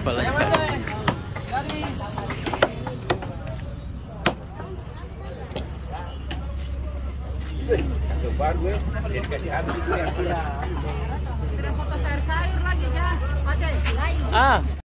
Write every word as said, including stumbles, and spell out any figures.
Apalagi kan. Baru ya, dikasih habis itu ya. Tidak foto sayur-sayur lagi ya, Pak. Ah.